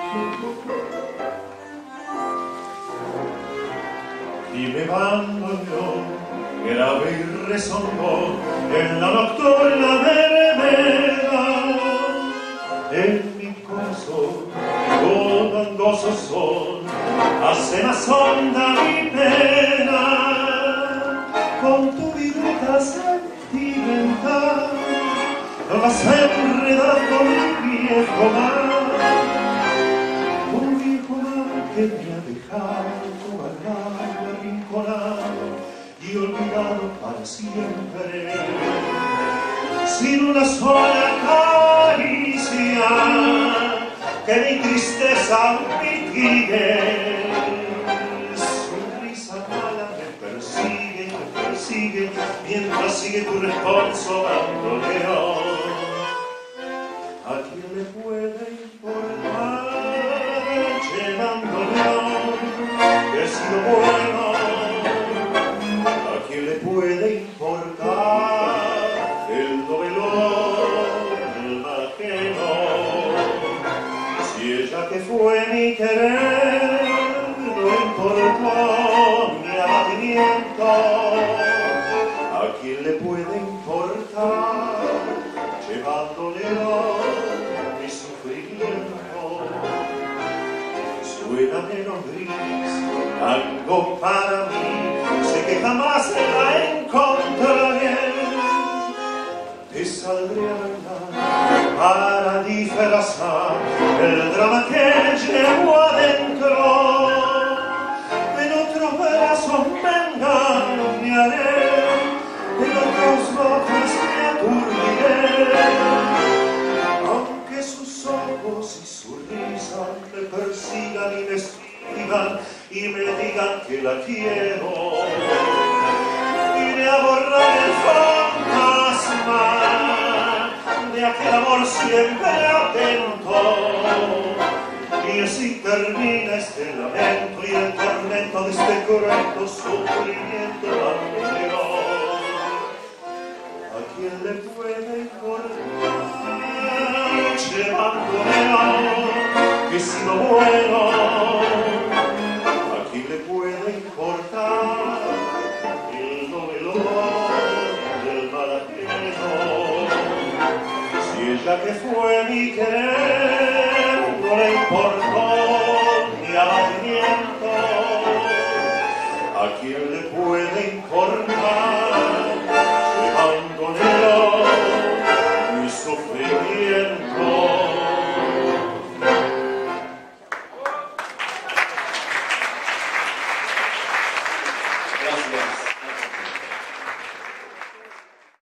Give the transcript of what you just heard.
Y me abandonó, grave y resonó en la nocturna vereda. En mi corazón, todo angoso sol, hace más honda mi pena. Con tu viruta sentimental, no vas enredando mi viejo mal. Un viejo mal que me ha dejado guardado, arrinconado y olvidado para siempre, sin una sola caricia que mi tristeza mitigue. Su risa mala me persigue, mientras sigue tu responso bandoneón. ¿A quién le puede importar, che bandoneón, que he sido bueno? ¿A quién le puede importar el novelón del mal ajeno? Si ella que fue mi querer no importó mi abatimiento, ¿a quién le puede importar, llevándole mi sufrimiento? Suena menos gris, algo para mí, sé que jamás la encontraré. Te saldré a bailar para disfrazar el drama que llevo adentro. En otros brazos me engañaré, en otros ojos me aturdiré. Aunque sus ojos y su risa me persigan y me sigan y me digan que la quiero, iré a borrar el fantasma de aquel amor siempre atento. Y así termina este lamento y el tormento de este cruento sufrimiento bandoneón. ¿A quién le puede importar, che bandoneón, que he sido bueno? ¿A quién le puede importar el novelón del mal ajeno? Si ella que fue mi querer no le importó mi abatimiento, ¿a quién le puede importar